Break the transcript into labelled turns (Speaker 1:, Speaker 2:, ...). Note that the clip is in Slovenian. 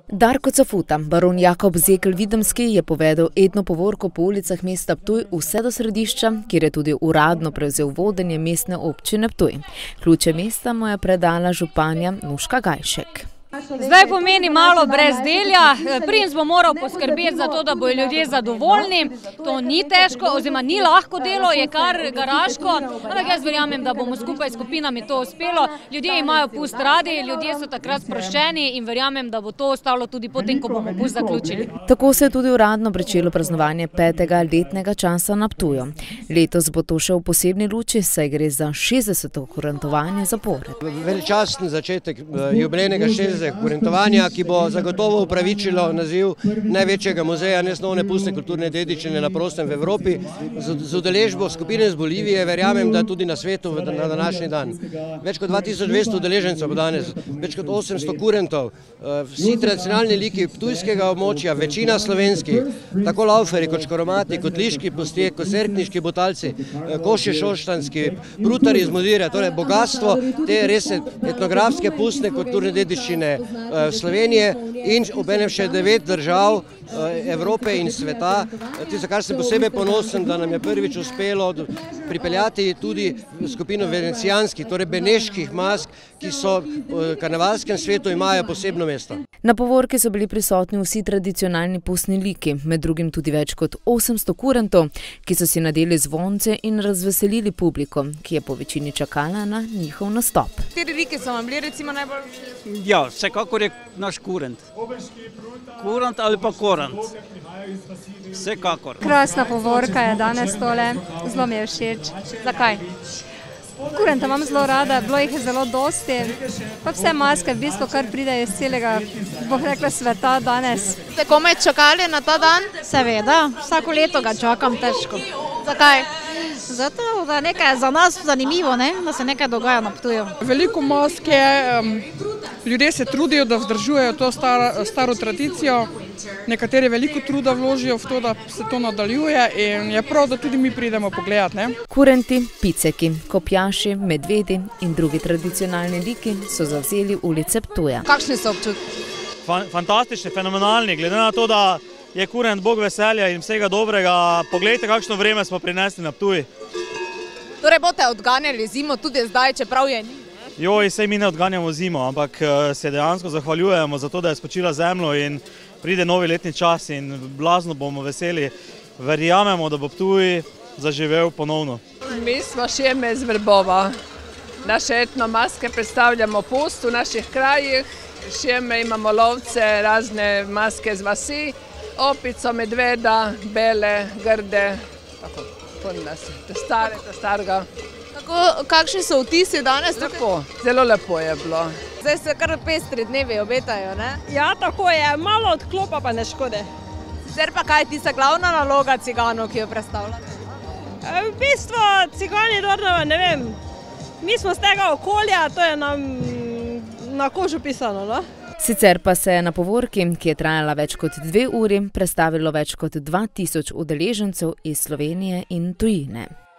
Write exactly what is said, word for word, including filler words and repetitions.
Speaker 1: Darko Cafuta, baron Jakob Zekelj Videmski, je povedal etno povorko po ulicah mesta Ptuj vse do središča, kjer je tudi uradno prevzel vodenje mestne občine Ptuj. Ključe mesta mu je predala županja Nuška Gajšek.
Speaker 2: Zdaj pomeni malo brezdelja, princ bo moral poskrbeti za to, da bojo ljudje zadovoljni. To ni težko, oziroma ni lahko delo, je kar garaško, ampak jaz verjamem, da bomo skupaj s skupinami to uspelo. Ljudje imajo pust radi, ljudje so takrat sproščeni in verjamem, da bo to ostalo tudi potem, ko bomo pust zaključili.
Speaker 1: Tako se je tudi uradno pričelo praznovanje petega letnega časa na Ptuju. Letos bo to še v posebni luči, saj gre za šestdeseto kurentovanje zapored.
Speaker 3: Veličasten začetek jubilejnega šestdesetega kurentovanja, ki bo zagotovo upravičilo naziv največjega muzeja nesnovne pustne kulturne dediščine na prostem v Evropi. Z udeležbo skupine iz Bolivije verjamem, da tudi na svetu na današnji dan. Več kot dva tisoč dvesto udeležencev bo danes, več kot osemsto kurentov, vsi tradicionalni liki ptujskega območja, večina slovenskih, tako lauferi kot škoromati, kot liški pustje, kot cerkniški butalci, košje šoštanski, brutari iz Mudire, torej bogatstvo te res etnografske pustne kulturne dediščine Slovenije in obenem še devet držav Evrope in sveta. Za kar sem posebej ponosen, da nam je prvič uspelo pripeljati tudi skupino venecijanskih, torej beneških mask, ki so v karnevalskem svetu imajo posebno mesto.
Speaker 1: Na povorki so bili prisotni vsi tradicionalni pustni liki, med drugim tudi več kot osemsto kurentov, ki so si nadeli zvonce in razveselili publiko, ki je po večini čakala na njihov nastop.
Speaker 4: Kateri liki so vam bili recimo najbolj všeč?
Speaker 5: Ja, vsekakor je naš kurent. Kurent ali pa korant. Vsekakor.
Speaker 6: Krasna povorka je danes tole, zelo mi je všeč.
Speaker 4: Zakaj?
Speaker 6: Kurenta imam zelo rada, bilo jih je zelo dosti, pa vse maske v bistvu kar pridejo iz celega, boh rekla, sveta danes.
Speaker 4: Ste komaj čakali na ta dan?
Speaker 7: Seveda, vsako leto ga čakam težko.
Speaker 4: Zakaj?
Speaker 7: Zato, da nekaj za nas zanimivo, ne? Da se nekaj dogaja na Ptuju.
Speaker 8: Veliko maske, ljudje se trudijo, da vzdržujejo to staro, staro tradicijo. Nekateri veliko truda vložijo v to, da se to nadaljuje in je prav, da tudi mi pridemo pogledati. Ne?
Speaker 1: Kurenti, piceki, kopjaši, medvedi in drugi tradicionalni liki so zavzeli ulice Ptuja.
Speaker 4: Kakšni so občutki?
Speaker 9: Fantastični, fenomenalni, glede na to, da je kurent bog veselja in vsega dobrega. Poglejte, kakšno vreme smo prinesli na Ptuj.
Speaker 4: Torej boste odganjali zimo tudi zdaj, čeprav je ni?
Speaker 9: Joj, sej mi ne odganjamo zimo, ampak se dejansko zahvaljujemo za to, da je spočila zemljo in pride novi letni čas in blazno bomo veseli. Verjamemo, da bo Ptuj zaživel ponovno.
Speaker 10: Mi smo Šeme iz Vrbova. Naše etno maske predstavljamo pust v naših krajih. Šeme imamo lovce, razne maske z vasi, opico, medveda, bele, grde, tako, to nas je, te stare, te starega.
Speaker 4: Kako, kakšni so vtisi danes?
Speaker 10: Lepo, zelo lepo je bilo.
Speaker 4: Zdaj se kar pestri dnevi obetajo, ne?
Speaker 11: Ja, tako je, malo odklopa pa ne škode.
Speaker 4: Sicer pa kaj je tista glavna naloga ciganov, ki jo predstavljate?
Speaker 11: V bistvu cigani Dornova, ne vem, mi smo z tega okolja, to je nam na kožu pisano, no?
Speaker 1: Sicer pa se je na povorki, ki je trajala več kot dve uri, predstavilo več kot dva tisoč udeležencev iz Slovenije in tujine.